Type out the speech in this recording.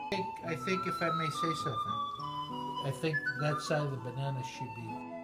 I think if I may say something, I think that side of the banana should be